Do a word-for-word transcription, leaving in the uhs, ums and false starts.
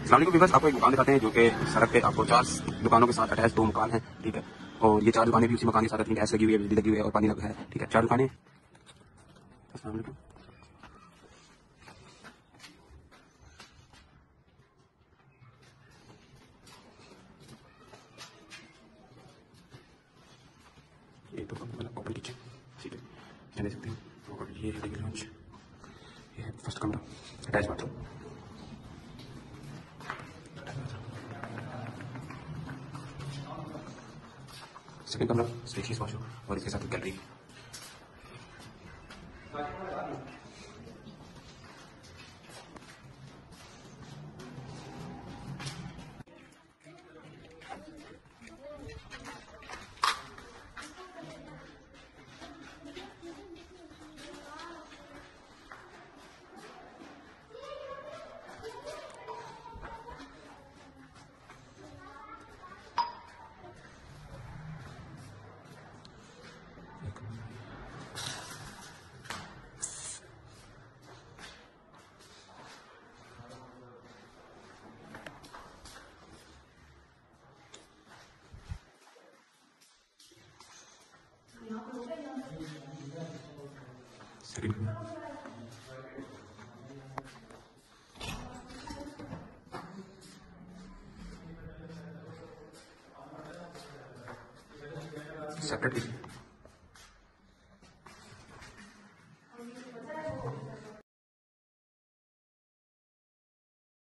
अस्सलाम वालेकुम, आपको एक दुकान दिखाते हैं जो कि सड़क पे आपको चार दुकानों के साथ अटैच दो मकान है, ठीक है। और ये चार दुकानें भी उसी मकान के साथ हैं, गैस लगी हुई है, बिजली लगी हुई है और पानी लगा है, ठीक है। चार दुकानें। अस्सलाम वालेकुम। ये तो ओपन किचन, ठीक है, किचन देख सकते हैं। और ये है लॉन्च, ये है फर्स्ट कमरा, अटैच बाथरूम। सेकंड कमरा स्पेशियस वॉशरूम और इसके साथ गैलरी। सेपरेट